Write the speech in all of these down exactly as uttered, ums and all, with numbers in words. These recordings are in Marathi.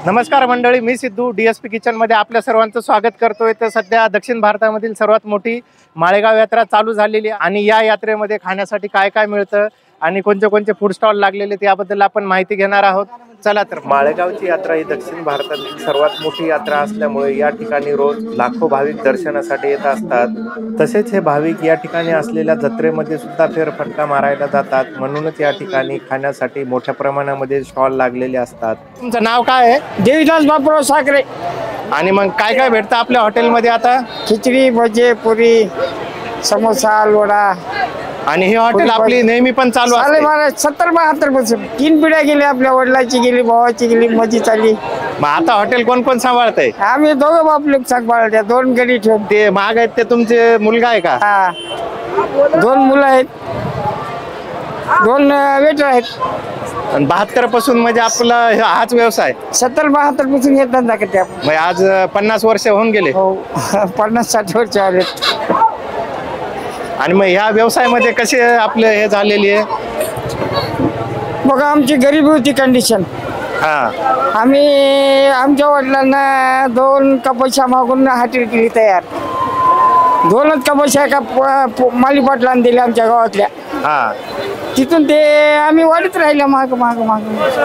नमस्कार मंडळी, मी सिद्धू डीएसपी किचन मध्ये आपल्या सर्वांचं स्वागत करतोय। तर सध्या दक्षिण भारतामधील सर्वात मोठी माळेगाव यात्रा चालू झालेली आहे आणि या यात्रेमध्ये खाण्यासाठी काय काय मिळतं आणि कोणते कोणते फूड स्टॉल लागलेले त्याबद्दल आपण माहिती घेणार आहोत। चला तर, माळेगावची यात्रा ही दक्षिण भारतातील सर्वात मोठी यात्रा असल्यामुळे या ठिकाणी रोज लाखो भाविक दर्शनासाठी येत असतात। तसेच हे भाविक या ठिकाणी असलेल्या जत्रेमध्ये सुद्धा फेरफटका मारायला जातात, म्हणूनच या ठिकाणी खाण्यासाठी मोठ्या प्रमाणामध्ये स्टॉल लागलेले असतात। तुमचं नाव काय आहे? देवीदास बापूराव साखरे। आणि मग काय काय भेटतं आपल्या हॉटेलमध्ये आता? खिचडी, भजे, पुरी, समोसा, लोडा। आणि ही हॉटेल आपली नेहमी पण चालू चालेल असते? महाराज, सत्तर बहात्तर वर्ष तीन पिढ्या गेल्या, आपल्या वडिलाची गेली, भावाची गेली, माझी चालली। मग आता हॉटेल कोण कोण सांभाळतंय? आम्ही दोघं बाप लोक सांभाळत्या, दोन गडी ठेवून। ते महाग आहेत ते तुमचे मुलगा आहे का? हा, दोन मुलं आहेत, दोन वेटर आहेत। आणि बहात्तर पासून म्हणजे आपला हाच व्यवसाय? सत्तर बहात्तर पासून येत धंदा करते आपण। मग आज पन्नास वर्ष होऊन गेले? हो, पन्नास साठ वर्ष आले। आणि मग ह्या व्यवसायामध्ये कसे आपले हे झालेली आहे? बघा, आमची गरिबी होती कंडिशन। हा, आम्ही आमच्या वडिलांना दोन कपशा मागून हॉटेल केली तयार। दोनच कपशा एका माली पाटलांना दिल्या आमच्या गावातल्या। हा, तिथून ते आम्ही वाढत राहिलं माग माग माग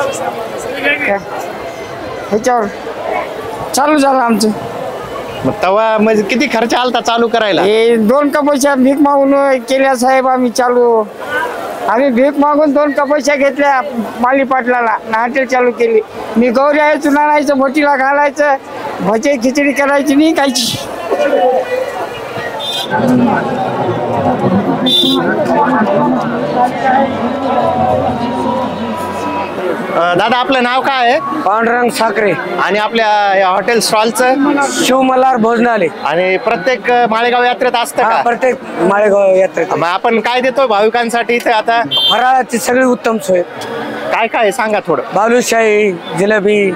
ह्याच्यावर चालू झालं आमचं। मग तेव्हा म्हणजे किती खर्च आलता चालू करायला? हे दोन कपशा भीक मागून केल्या साहेब आम्ही चालू। आम्ही भीक मागून दोन कपशा घेतल्या माली पाटलाला, हॉटेल चालू केली। मी गौरी आहे, चुना आणायचं, भटीला घालायचं, भजे खिचडी करायची नाही कायची। दादा, आपलं नाव काय आहे? पांडुरंग साखरे। आणि आपल्या या हॉटेल स्टॉलचं? शिवमल्हार भोजनालय। आणि प्रत्येक माळेगाव यात्रेत असतं का? प्रत्येक माळेगाव यात्रेत। मग आपण काय देतो भाविकांसाठी इथे आता? फराळाची सगळी उत्तम सोय। काय काय आहे सांगा थोडं। बालुशाही, जिलेबी,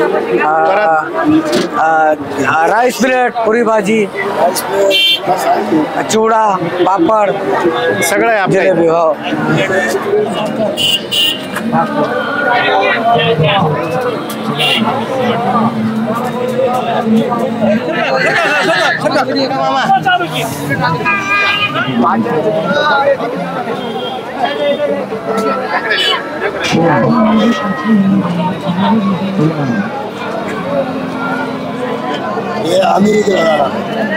राईस प्लेट, पुरी भाजी, चिवडा, पापड, सगळं आहे आपल्या जिलेबी। हो, ये अमेरिकेला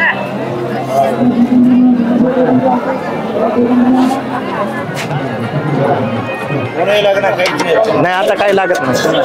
नाही, आता काय लागत नाही।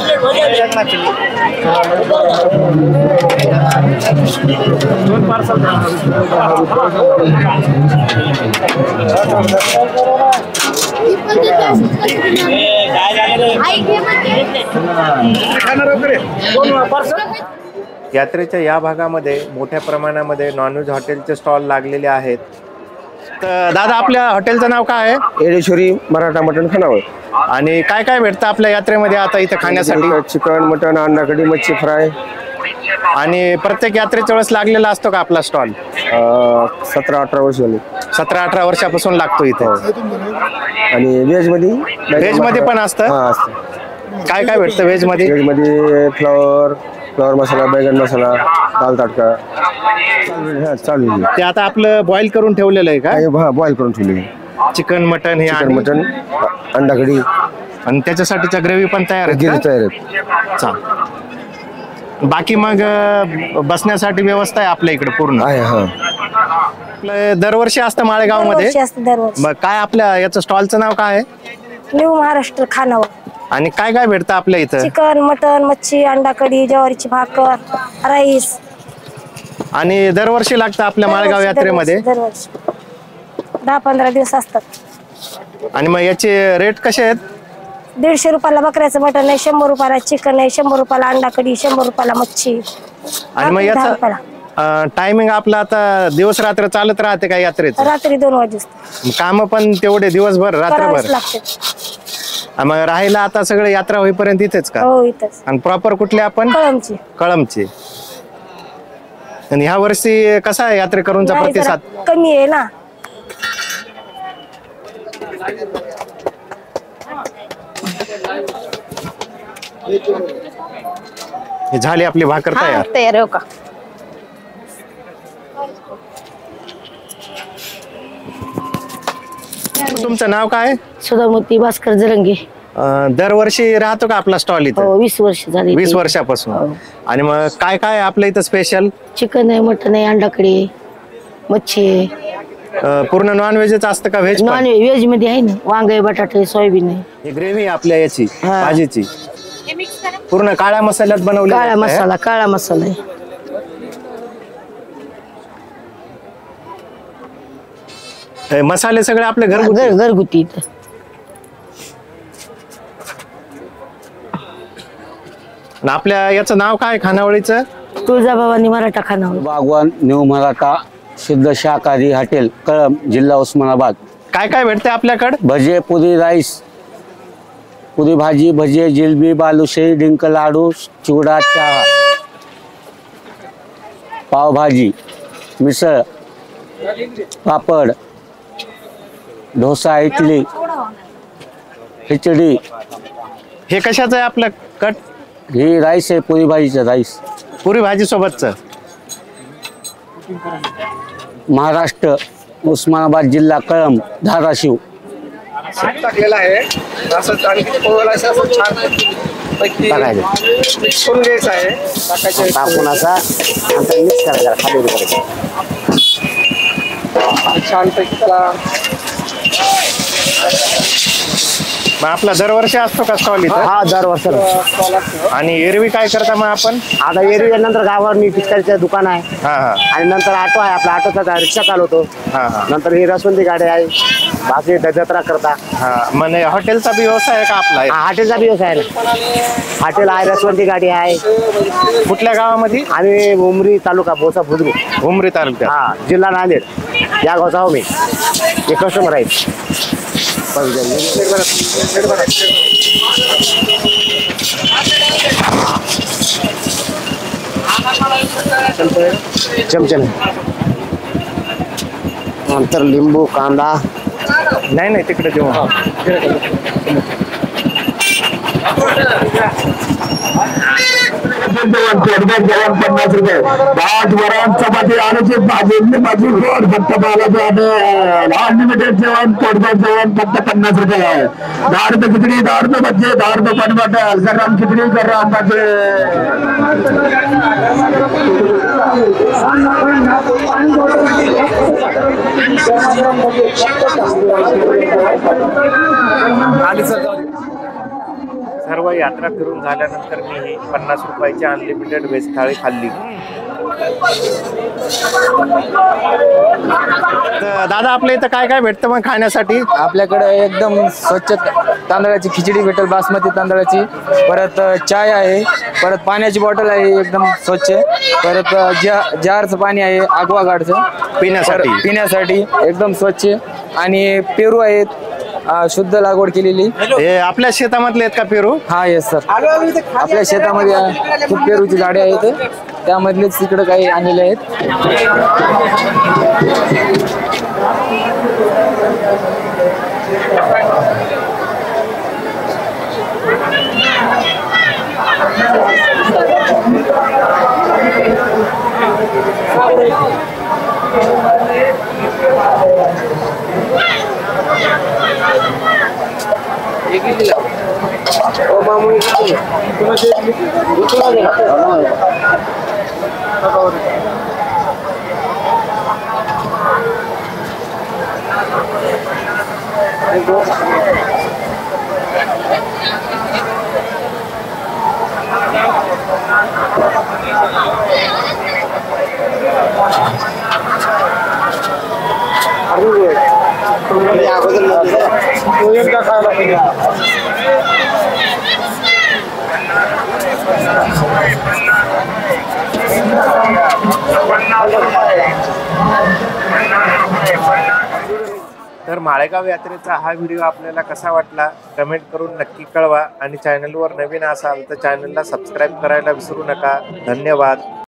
यात्रेच्या या भागामध्ये मोठ्या प्रमाणामध्ये नॉनव्हेज हॉटेलचे स्टॉल लागलेले आहेत। तर दादा, आपल्या हॉटेलचं नाव काय आहे? येडेश्वरी मराठा मटण खानावळ। आणि काय काय भेटतं आपल्या यात्रेमध्ये आता इथे खाण्यासाठी? चिकन, मटन, अंडा कढी, मच्छी फ्राय। आणि प्रत्येक यात्रेच्या वेळेस लागलेला असतो का आपला स्टॉल? सतरा अठरा वर्ष झाली। सतरा अठरा वर्षापासून लागतो इथे। आणि व्हेज मध्ये? व्हेज मध्ये पण असतं? हा, असतं। काय काय भेटतं व्हेज मध्ये? व्हेज मध्ये फ्लॉवर फ्लॉवर मसाला, बैगन मसाला, दाल तडका चालू आहे। ते आता आपलं बॉईल करून ठेवलेलं आहे का? हा, बॉईल करून ठेवली। चिकन, मटन हे चिकन, आणि मटन, अंडा कढी आणि त्याच्यासाठीच्या ग्रेव्ही पण तयार आहे गिरी का? तयार आहेत। चालेल। बाकी मग अ, बसण्यासाठी व्यवस्था आहे आपल्या इकडे पूर्ण? आहे। हा, आपलं दरवर्षी असतं माळेगाव मध्ये? दरवर्षी असतं, दरवर्षी। मग काय आपल्या याचं स्टॉलचं नाव काय आहे? न्यू महाराष्ट्र खानावळ। आणि काय काय भेटतं आपल्या इथं? चिकन, मटन, मच्छी, अंडा कढी, ज्वारीची भाकर, राईस। आणि दरवर्षी लागतं आपल्या माळेगाव दरवर्षी- यात्रेमध्ये? दरवर्षी दरवर्षी दहा पंधरा दिवस असतात। आणि मग याचे रेट कसे आहेत? दीडशे रुपयाला बकऱ्याचं मटन आहे, शंभर रुपयाला चिकन आहे, शंभर रुपयाला अंडा कढी, शंभर रुपयाला मच्छी। आणि मग दहा याचा रुपयाला। टायमिंग आपला आता दिवस रात्र चालत राहते का यात्रेचं? रात्री दोन वाजता काम पण तेवढे दिवसभर रात्रभर? लागते। मग राहायला आता सगळं यात्रा होईपर्यंत इथेच का? हो, इथंच। आणि प्रॉपर कुठले आपण? कळमची। कळमची। आणि ह्या वर्षी कसा आहे यात्रेकरूंचा नाही, जरा प्रतिसाद? कमी आहे ना। हे झाली आपली भाकर हा तयार. तयार आहे हो का. तुमचं नाव काय? सुधामूर्ती भास्कर जरंगे. अं, दरवर्षी राहतो का आपला स्टॉल इथं? हो वीस वर्ष झाली. वीस वर्षापासून. हो. आणि मग काय काय आहे आपल्या इथं स्पेशल? चिकन आहे, मटन आहे, अंडाकडी, मच्छी आहे. पूर्ण नॉन व्हेजच असतं का व्हेज? नॉन व्हेज मध्ये आहे ना, वांगे, बटाटे, सोयाबीन आहे. ही ग्रेव्ही आपल्या याची हा. भाजीची पूर्ण काळ्या मसाल्यात बनवली. काळा मसाला, काळा मसाला आहे. मसाले सगळे आपले घरगुती. घर घरगुती इथं. आणि आपल्या याचं नाव काय खानावळीचं? तुळजाभवानी मराठा खानावळ. बागवान न्यू मराठा सिद्ध शाकाहारी हॉटेल कळंब जिल्हा उस्मानाबाद. काय काय भेटते आपल्याकडे? भजे पुरी राईस, पुरी भाजी, भजे, जिलबी, बालुशाही, डिंक लाडू, चिवडा, चहा, पावभाजी, मिसळ, पापड, डोसा, इडली, खिचडी. हे कशाचं आहे आपलं कट? ही राईस आहे, पुरी भाजीचं राईस. पुरी भाजी सोबतच. महाराष्ट्र उस्मानाबाद जिल्हा कळंब धाराशिव. टाकलेला आहे असं आणखी पोळाला असं छान पैकी मिक्सून घ्यायचं आहे. टाकायचं टाकून असा मिक्स करायचा खाली करायचं. छान पैकी त्याला मग आपला दरवर्षी असतो का स्टॉल इथं? हा दर वर्षाला. आणि एरवी काय करता मग आपण? आता एरवी नंतर गावावर मी पिचकारीचं दुकान आहे हा हा आणि नंतर ऑटो आहे आपला, ऑटोचा रिक्षा चालवतो. हा हा नंतर ही रसवंती गाडी आहे, बाकी जत्रा करता. हा. म्हणजे हॉटेलचा बी व्यवसाय आहे का आपला? हा हॉटेलचा बी व्यवसाय आहे ना. हॉटेल आहे, रसवंती गाडी आहे. कुठल्या गावामध्ये? आणि उमरी तालुका बोसा बुद्रुक, उमरी तालुक्यात. हा जिल्हा नांदेड या गावचा हो मी. हे कस्टमर आहे. चमचम नंतर लिंबू, कांदा. नाही नाही तिकडे देऊ. जेवण पोटभर जेवण पन्नास रुपये. भात वरण चपाती आलूची भाजी भाजी गोड फक्त बालाचं आणि अनलिमिटेड जेवण पोटभर जेवण फक्त पन्नास रुपये आहे. दहा रुपये खिचडी, दहा रुपये भजी, दहा रुपये पाणी बॉटल. गरम खिचडी, गरम भजी. सर्व यात्रा फिरून झाल्यानंतर मी ही पन्नास रुपयाची अनलिमिटेड व्हेज थाळी खाल्ली. तर दादा आपल्या इथं काय काय भेटतं मग खाण्यासाठी? आपल्याकडे एकदम स्वच्छ तांदळाची खिचडी भेटेल, बासमती तांदळाची. परत चाय आहे, परत पाण्याची बॉटल आहे एकदम स्वच्छ. परत जा जारचं पाणी आहे आग्वा गार्डचं पिण्यासाठी. पिण्यासाठी एकदम स्वच्छ. आणि पेरू आहेत, अं, शुद्ध लागवड केलेली. हे आपल्या शेतामधले आहेत का पेरू? हा येस सर, आपल्या शेतामध्ये खूप पेरूची झाडे आहेत, त्यामधलेच तिकडे काही आणलेले आहेत. तर माळेगाव यात्रेचा हा व्हिडिओ आपल्याला कसा वाटला कमेंट करून नक्की कळवा. आणि चॅनलवर नवीन असाल तर चॅनलला सबस्क्राईब करायला विसरू नका. धन्यवाद.